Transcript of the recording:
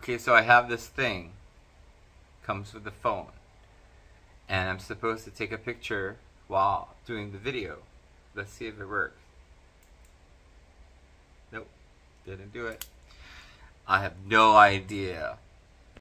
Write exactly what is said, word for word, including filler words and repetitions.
Okay, so I have this thing. Comes with the phone. And I'm supposed to take a picture while doing the video. Let's see if it works. Nope, didn't do it. I have no idea